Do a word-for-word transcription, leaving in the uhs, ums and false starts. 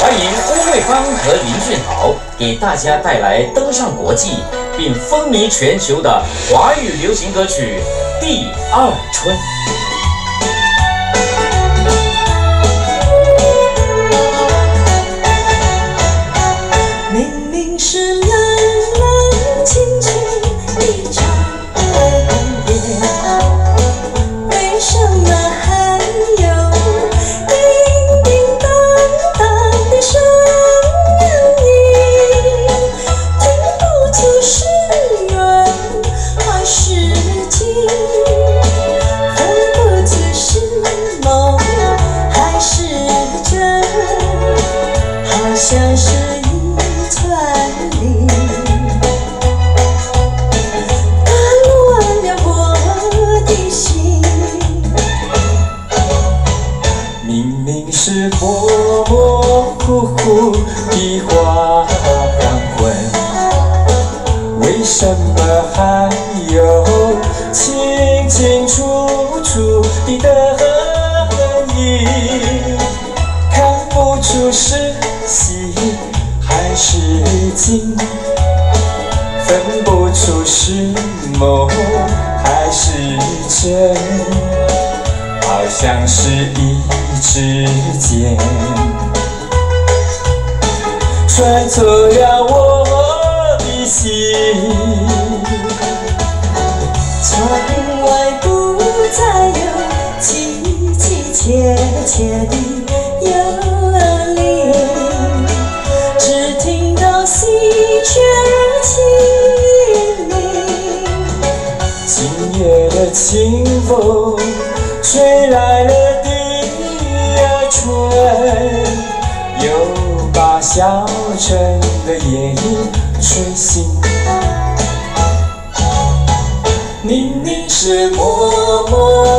欢迎欧瑞芳和林俊豪给大家带来登上国际并风靡全球的华语流行歌曲《第二春》。 明明是冷冷清清一场恩怨，为什么还有叮叮当当的声音？听不出是缘还是情，分不清是梦还是真，好像是是模模糊糊的黄昏，为什么还有清清楚楚的灯影？看不出是喜还是惊，分不出是梦还是真，好像是一指尖穿透了我的心， 窗外不再有凄凄切切的幽灵，只听到喜鹊轻鸣。 今夜的清风吹来了春，又把小城的夜莺吹醒。明明是默默